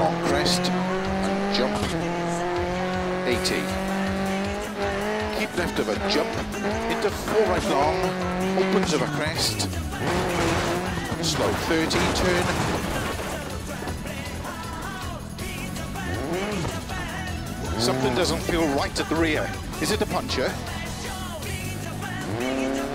long crest and jump 80. Keep left of a jump into 4 right long, opens of a crest, slow 30, turn. Something doesn't feel right at the rear. Is it a puncher?